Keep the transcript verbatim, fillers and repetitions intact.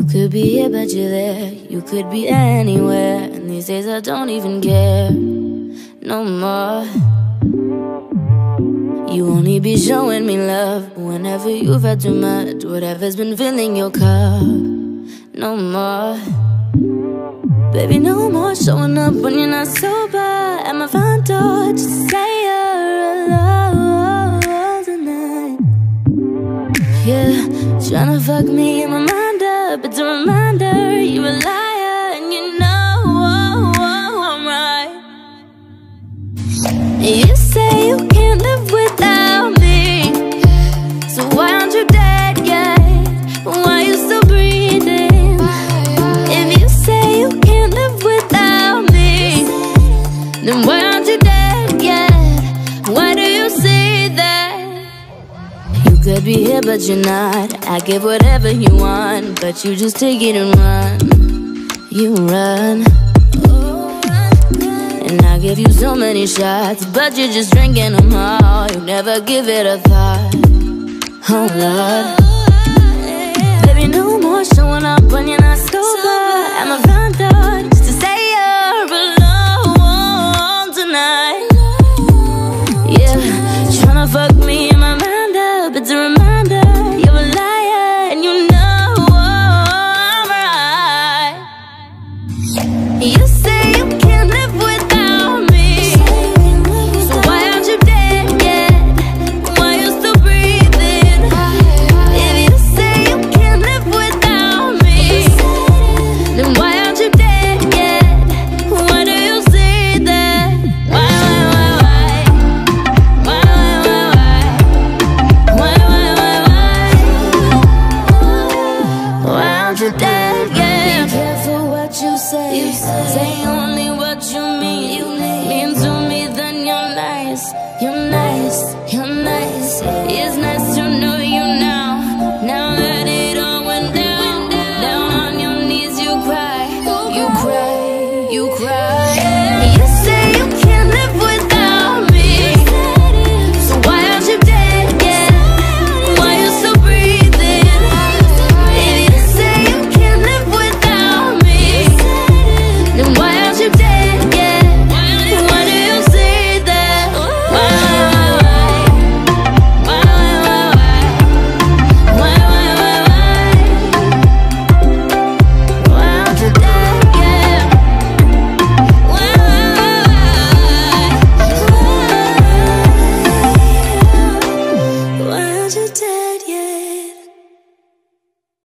could be here but you're there. You could be anywhere, and these days I don't even care no more. You only be showing me love whenever you've had too much, whatever's been filling your cup. No more, baby, no more showing up when you're not sober at my front door just to say you're alone tonight. Yeah, tryna fuck me in my mind up. It's a reminder you're a liar and you know I'm right. You say you can't live without me, so why aren't you dead yet? Why you still breathing? If you say you can't live without me, then why aren't you dead yet? Why do you say that? You could be here but you're not. I give whatever you want, but you just take it and run. You run. And I give you so many shots, but you're just drinking them all. You never give it a thought. Oh Lord, baby, no more showing up when you're not sober at my front door just to say you're alone tonight. Yeah, tryna fuck me in my mind up. It's a reminder you're a liar and you know I'm right. You say you can't live without me, so why aren't you dead yet? Why you still breathing? If you say you can't live without me, then why aren't you dead yet? Why do you say that? Why, why, why, why? Why, why, why, why? Why, why, why, why? Why aren't you dead yet? Be careful what you say. You say only what you mean. You mean to me, then you're nice. You're nice, you're nice. It's nice to know you now. Now that it all went down, down on your knees you cry. You cry, you cry. You say you can't live without me, so why aren't you dead yet? Why you still breathing? If you say you can't live without me, then why aren't you dead yet? Why do you say that? Why, why, why, why, why, why, why, why, why, why aren't you dead yet? Why, why, why, why, why aren't you dead?